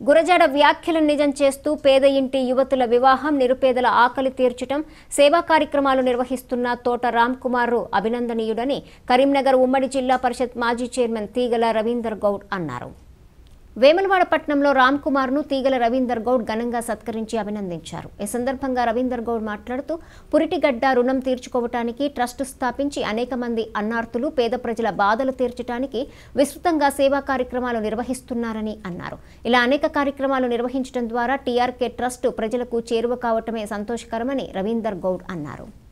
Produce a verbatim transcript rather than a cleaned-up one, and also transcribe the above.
గురజాడ వ్యాఖ్యలను నిజం చేస్తూ పేద ఇంటి యువతుల వివాహం, నిరుపేదల ఆకలి తీర్చడం, సేవా కార్యక్రమాలు నిర్వహిస్తున్న తోట రామ్ కుమార్ అభినందనీయుడని కరీంనగర్ ఉమ్మడి జిల్లా పరిషత్ మాజీ చైర్మన్ తీగల రవీందర్ గౌడ్ అన్నారు. వేములవాడ పట్టణంలో రామ్ కుమార్ ను తీగల రవీందర్ గౌడ్ ఘనంగా సత్కరించి అభినందించారు. ఈ సందర్భంగా రవీందర్ గౌడ్ మాట్లాడుతూ పురిటిగడ్డ రుణం తీర్చుకోవటానికి ట్రస్ట్ స్థాపించి అనేక మంది అన్నార్తులు పేద ప్రజల బాధలు తీర్చడానికి విస్తృతంగా సేవా కార్యక్రమాలు నిర్వహిస్తున్నారని అన్నారు. ఇలా అనేక కార్యక్రమాలు నిర్వహించడం ద్వారా టీఆర్కే ట్రస్ట్ ప్రజలకు చేరువ కావటమే సంతోషకరమని రవీందర్ గౌడ్ అన్నారు.